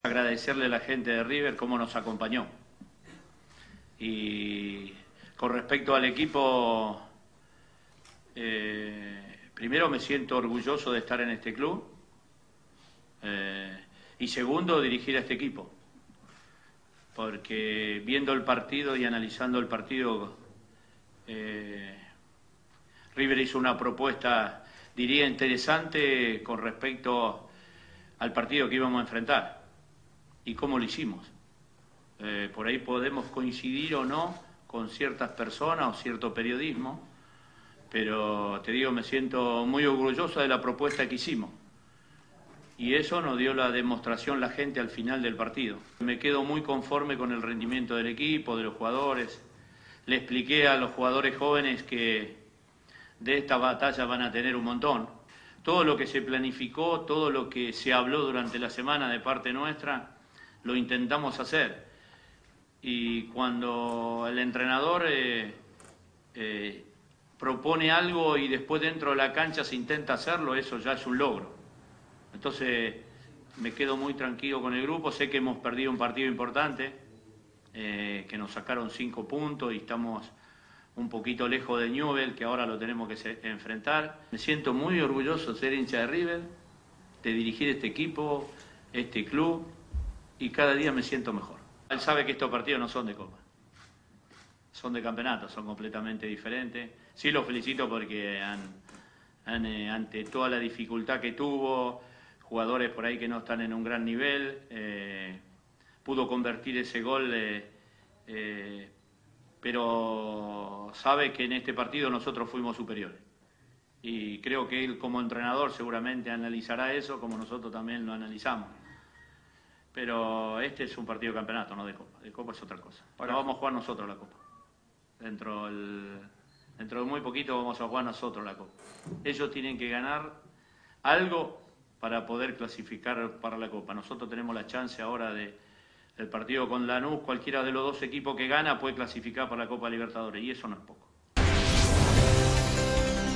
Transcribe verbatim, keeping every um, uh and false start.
Agradecerle a la gente de River cómo nos acompañó. Y con respecto al equipo, eh, primero me siento orgulloso de estar en este club eh, y segundo dirigir a este equipo, porque viendo el partido y analizando el partido, eh, River hizo una propuesta, diría, interesante con respecto al partido que íbamos a enfrentar y cómo lo hicimos. Eh, por ahí podemos coincidir o no con ciertas personas o cierto periodismo, pero te digo, me siento muy orgulloso de la propuesta que hicimos. Y eso nos dio la demostración la gente al final del partido. Me quedo muy conforme con el rendimiento del equipo, de los jugadores. Le expliqué a los jugadores jóvenes que de esta batalla van a tener un montón. Todo lo que se planificó, todo lo que se habló durante la semana de parte nuestra, lo intentamos hacer. Y cuando el entrenador eh, eh, propone algo y después dentro de la cancha se intenta hacerlo, eso ya es un logro. Entonces me quedo muy tranquilo con el grupo. Sé que hemos perdido un partido importante, eh, que nos sacaron cinco puntos y estamos un poquito lejos de Newell's, que ahora lo tenemos que se, enfrentar. Me siento muy orgulloso de ser hincha de River, de dirigir este equipo, este club, y cada día me siento mejor. Él sabe que estos partidos no son de Copa, son de campeonato, son completamente diferentes. Sí, lo felicito porque han, han, eh, ante toda la dificultad que tuvo, jugadores por ahí que no están en un gran nivel, eh, pudo convertir ese gol, eh, eh, pero sabe que en este partido nosotros fuimos superiores. Y creo que él como entrenador seguramente analizará eso, como nosotros también lo analizamos. Pero este es un partido de campeonato, no de Copa. De Copa es otra cosa. Ahora vamos a jugar nosotros la Copa. Dentro, del, dentro de muy poquito vamos a jugar nosotros la Copa. Ellos tienen que ganar algo para poder clasificar para la Copa. Nosotros tenemos la chance ahora de, del partido con Lanús. Cualquiera de los dos equipos que gana puede clasificar para la Copa Libertadores. Y eso no es poco.